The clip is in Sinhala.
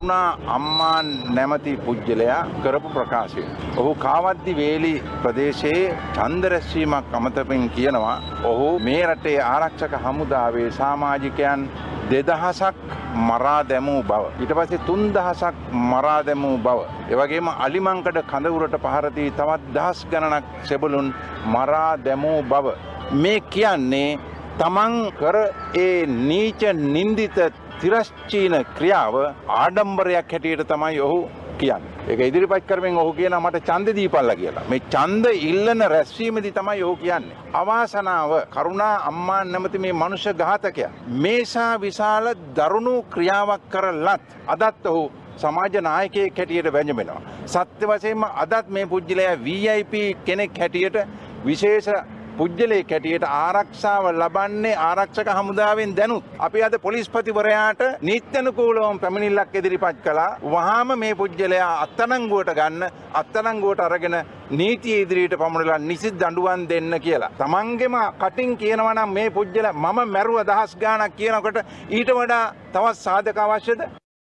අම්මා නැමැති පුජ්‍යලයා කරපු ප්‍රකාශය. ඔහු කාවද්දි වේලි ප්‍රදේශයේ ඡන්ද රැස්වීමක් අමතමින් කියනවා ඔහු මේ රටේ ආරක්ෂක හමුදාවේ සමාජිකයන් 2000ක් මරා දැමූ බව. ඊට පස්සේ 3000ක් මරා දැමූ බව. ඒ වගේම අලිමංකඩ කඳවුරට පහර දී තවත් දහස් ගණනක් සෙබළුන් මරා දැමූ බව. මේ කියන්නේ තමන් කර ඒ නීච නින්දිත තිරස්චීන ක්‍රියාව ආඩම්බරයක් හැටියට තමයි ඔහු කියන්නේ. ඒක ඉදිරිපත් කරමින් ඔහු කියනවා මට ඡන්ද දීපල්ලා කියලා. මේ ඡන්ද ඉල්ලන රැස්වීමේදී තමයි ඔහු කියන්නේ. අවාසනාව කරුණා අම්මා නැමැති මේ මනුෂ්‍ය ඝාතකයා මේසා විශාල දරුණු ක්‍රියාවක් කරලත් අදත් ඔහු සමාජ නායකයෙක් හැටියට වැජඹෙනවා. සත්‍ය වශයෙන්ම අදත් මේ පුජ්‍යලයා VIP කෙනෙක් හැටියට විශේෂ පුජ්‍යලයක හැටියට ආරක්ෂාව ලබන්නේ ආරක්ෂක හමුදාවෙන් දැනුත් අපි අද පොලිස්පතිවරයාට නීත්‍යනුකූලව පැමිණිල්ලක් ඉදිරිපත් කළා. වහාම මේ පුජ්‍යලයා අත්අඩංගුවට ගන්න අත්අඩංගුවට අරගෙන නීතිය ඉදිරියට පමුණලා නිසි දඬුවම් දෙන්න කියලා. තමන්ගෙම කටින් කියනවා නම් මේ පුජ්‍යලයා මම මැරුව දහස් ගාණක් කියනකොට ඊට වඩා තවත් සාධක අවශ්‍යද?